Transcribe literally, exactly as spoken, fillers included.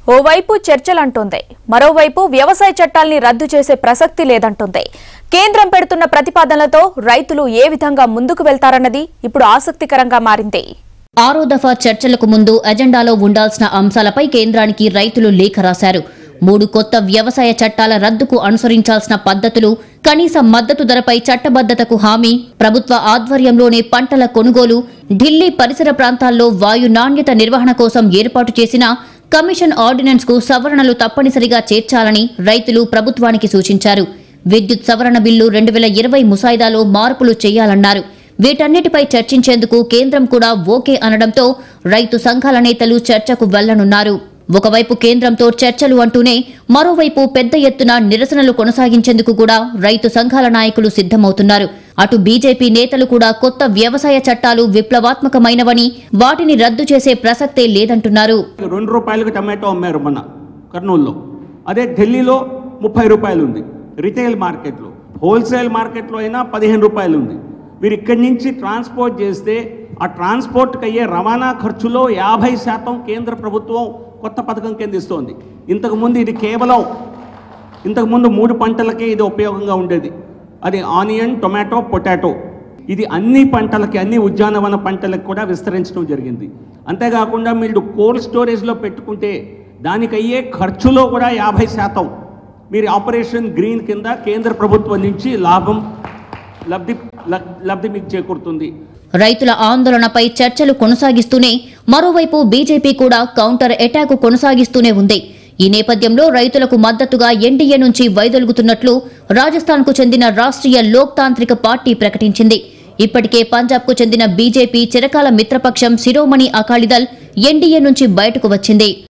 ఓవైపు చర్చలంటోంది, మరోవైపు వ్యవసాయ చట్టాల్ని రద్దు చేసే ప్రసక్తి లేదంటోంది. కేంద్రం పెడుతున్న ప్రతిపాదనలతో రైతులు ఏ విధంగా ముందుకు వెళ్తారన్నది ఇప్పుడు ఆసక్తికరంగా మారింది. ఆరో దఫా చర్చలకు ముందు ఎజెండాలో ఉండాల్సిన అంశాలపై కేంద్రానికి రైతులు లేఖ రాశారు. మూడు కొత్త వ్యవసాయ చట్టాల రద్దుకు అనుసరించాల్సిన పద్ధతులు, కనీస మద్దతు ధరపై చట్టబద్దతకు హామీ, ప్రభుత్వ ఆధ్వర్యంలోనే పంటల కొనుగోలు, ఢిల్లీ పరిసర ప్రాంతాల్లో వాయు నాణ్యత నిర్వహణ కోసం ఏర్పాటు చేసిన కమిషన్ ఆర్డినెన్స్ కు సవరణలు తప్పనిసరిగా చేర్చాలని రైతులు ప్రభుత్వానికి సూచించారు. విద్యుత్ సవరణ బిల్లు రెండు వేల ఇరవై ముసాయిదాలో మార్పులు చేయాలన్నారు. వీటన్నిటిపై చర్చించేందుకు కేంద్రం కూడా ఓకే అనడంతో రైతు సంఘాల నేతలు చర్చకు వెళ్లనున్నారు. ఒకవైపు కేంద్రంతో చర్చలు అంటూనే మరోవైపు పెద్ద ఎత్తున నిరసనలు కొనసాగించేందుకు కూడా రైతు సంఘాల నాయకులు సిద్ధమవుతున్నారు. అటు బీజేపీ నేతలు కూడా కొత్త వ్యవసాయ చట్టాలు విప్లవాత్మకమైనవని, వాటిని రద్దు చేసే ప్రసక్తే లేదంటున్నారు. రెండు రూపాయలకు టమాటో అమ్మారు మన కర్నూలులో, అదే ఢిల్లీలో ముప్పై రూపాయలు ఉంది. రిటైల్ మార్కెట్లో, హోల్సేల్ మార్కెట్లో అయినా పదిహేను రూపాయలు ఉంది. మీరు ఇక్కడి నుంచి ట్రాన్స్పోర్ట్ చేస్తే ఆ ట్రాన్స్పోర్ట్కి అయ్యే రవాణా ఖర్చులో యాభై శాతం కేంద్ర ప్రభుత్వం కొత్త పథకం కింద ఇస్తోంది. ఇంతకుముందు ఇది కేవలం ఇంతకుముందు మూడు పంటలకే ఇది ఉపయోగంగా ఉండేది. అది ఆనియన్, టొమాటో, పొటాటో. ఇది అన్ని పంటలకి, అన్ని ఉద్యానవన పంటలకు కూడా విస్తరించడం జరిగింది. అంతేకాకుండా మీరు కోల్డ్ స్టోరేజ్లో పెట్టుకుంటే దానికి అయ్యే ఖర్చులో కూడా యాభై శాతం మీరు ఆపరేషన్ గ్రీన్ కింద కేంద్ర ప్రభుత్వం నుంచి లాభం లబ్ధి లబ్ధి మీకు చేకూరుతుంది. రైతుల ఆందోళనపై చర్చలు కొనసాగిస్తూనే మరోవైపు బీజేపీ కూడా కౌంటర్ అటాక్ కొనసాగిస్తూనే ఉంది. ఈ నేపథ్యంలో రైతులకు మద్దతుగా ఎన్డీఏ నుంచి వైదొలుగుతున్నట్లు రాజస్థాన్కు చెందిన రాష్ట్రీయ లోక్ తాంత్రిక పార్టీ ప్రకటించింది. ఇప్పటికే పంజాబ్కు చెందిన బీజేపీ చిరకాల మిత్రపక్షం శిరోమణి అకాలీదళ్ ఎన్డీఏ నుంచి బయటకు వచ్చింది.